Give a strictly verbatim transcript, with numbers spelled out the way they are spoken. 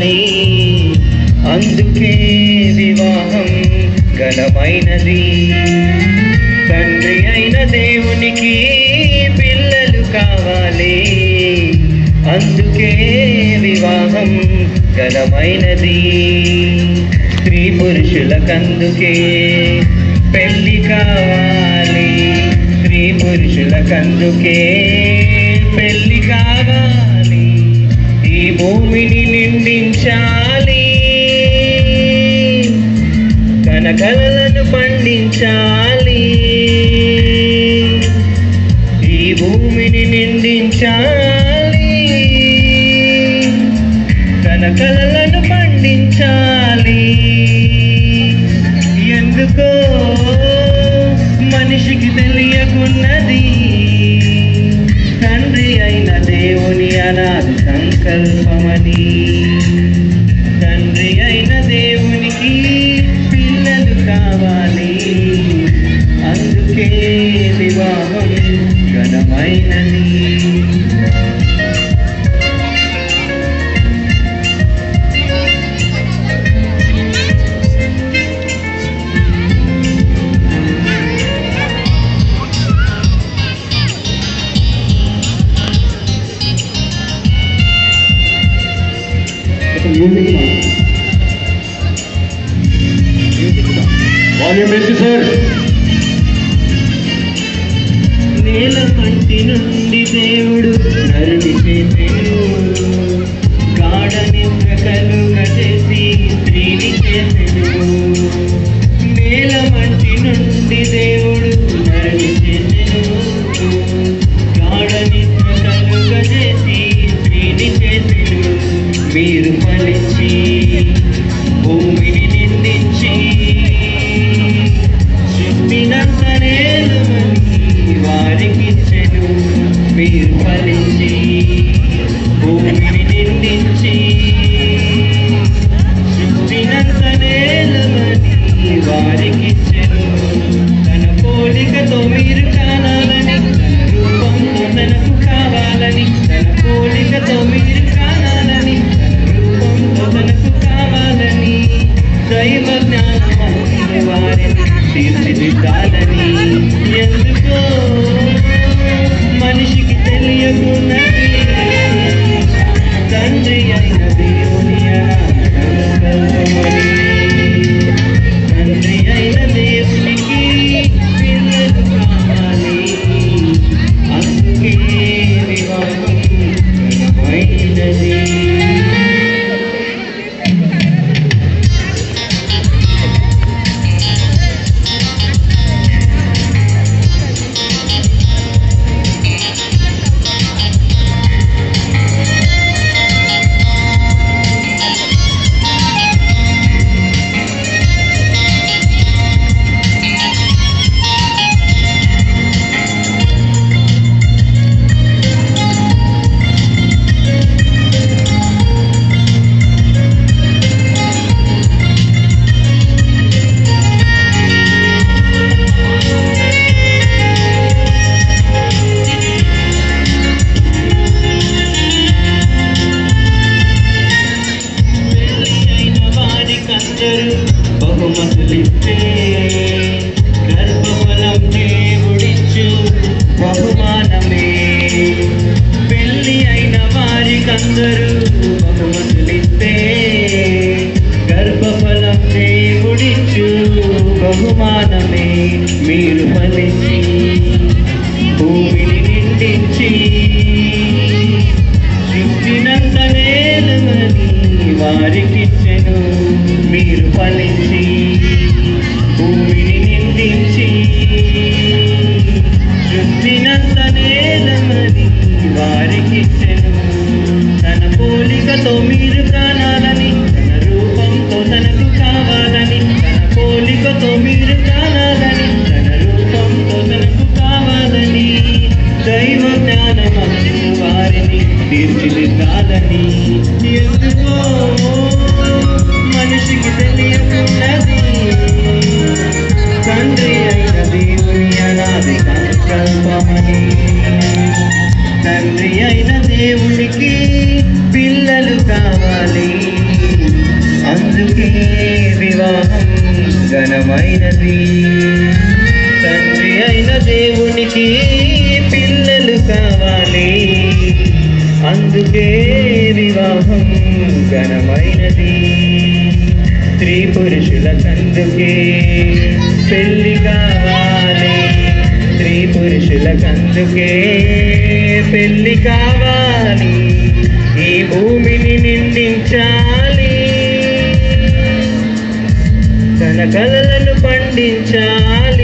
కావాలి, అందుకే వివాహం ఘనమైనది. తండ్రి అయిన దేవునికి పిల్లలు కావాలి, అందుకే వివాహం ఘనమైనది. స్త్రీ పురుషులకందుకే పెళ్లి కావాలి, స్త్రీ పురుషులకందుకే పెళ్లి కావాలి. ఈ భూమిని నిండించాలి, తన కలలను పండించాలి. ఈ భూమిని నిండించాలి, తన కలలను పండించాలి. ఎందుకో మనిషికి తెలియకున్నది, తండ్రి అయిన దేవుని అనాది సంకల్పమని. తండ్రి అయిన దేవునికి పిల్లలు కావాలి, అందుకే వివాహం ఘనమైనది. నేల పంటి నుండి దేవుడు నరుని చేసెను, గాఢ నిద్ర కలుగజేసి స్త్రీని చేసెను. నేల మంటి నుండి దేవుడు నరుని చేసెను, గాఢ నిద్ర కలుగజేసి స్త్రీని చేసెను. మీరు ఫలించి భూమిని నిందించి సృష్టినంతనేలుమని వారికిచ్చెను. మీరు ఫలించి భూమిని నిందించి సృష్టినంతనేలుమని వారికిచ్చెను. తన పోలికతో మీరు కానాలని, తన రూపంతో తనకు కావాలని. తన పోలికతో మీరు కానాలని, తనకు కావాలని. దైవ జ్ఞానం వారిని తీర్చిదిద్దాలని. ఎందుకో మనిషికి తెలియకున్నది, తండ్రి అయిన దేవుని సంకల్పమని. తండ్రి అయిన దేవునికి పిల్లలు కావాలి, అందుకే వివాహం ఘనమైనది. బహుమతులిస్తే గర్భఫలం దేవుడిచ్చు బహుమానమే. పెళ్లి అయిన వారికందరూ బహుమతులిస్తే గర్భఫలం దేవుడిచ్చు బహుమానమే. మీరు ఫలించి భూమిని నిండించి సృష్టినంతనేలుమని వారికిచ్చెను. మీరు ఫలించి భూమిని నిందించి సృష్టినంతనేలుమని వారికిచ్చెను. తన పోలికతో మీరు ప్రాణాలని, తన రూపంతో తనకు కావాలని. తన పోలికతో మీరు ప్రాణాలని, తన రూపంతో తనకు కావాలని. దైవ జ్ఞానమందు వారిని తీర్చిదిద్దాలని. ఎందుకో మనిషికి తెలియకున్నది, తండ్రి అయిన దేవుని అనాది సంకల్పమని. తండ్రి అయిన దేవునికి పిల్లలు కావాలి, అందుకే వివాహం ఘనమైనది. తండ్రి అయిన దేవునికి పిల్లలు కావాలి, అందుకే వివాహం ఘనమైనది. స్త్రీ పురుషులకందుకే పెళ్లి కావాలి, స్త్రీ పురుషులకందుకే పెళ్లి కావాలి. ఈ భూమిని నిండించాలి, తన కలలను పండించాలి.